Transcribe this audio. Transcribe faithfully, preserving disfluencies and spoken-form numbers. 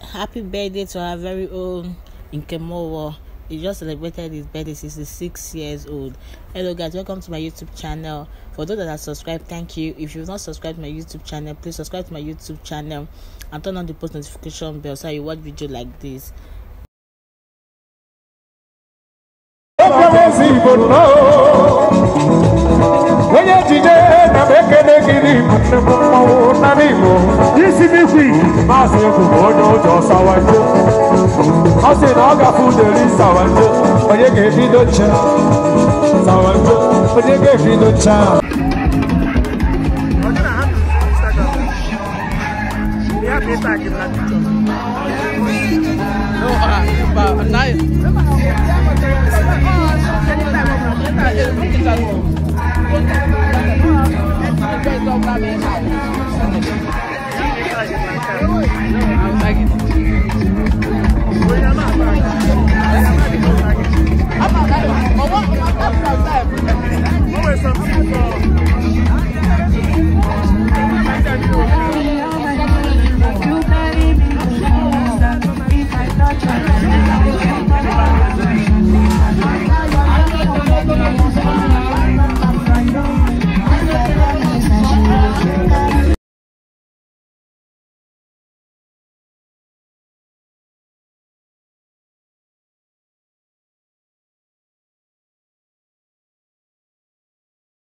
happy birthday to our very own Nkem. He just celebrated his birthday. He's six years old. Hello guys, welcome to my YouTube channel. For those that are subscribed, thank you. If you've not subscribed to my YouTube channel, please subscribe to my YouTube channel and turn on the post notification bell so you watch video like this. I said, I got food there is sour. When you gave me the chance, sour. When you gave me the chance. No, uh, but nice. I'm not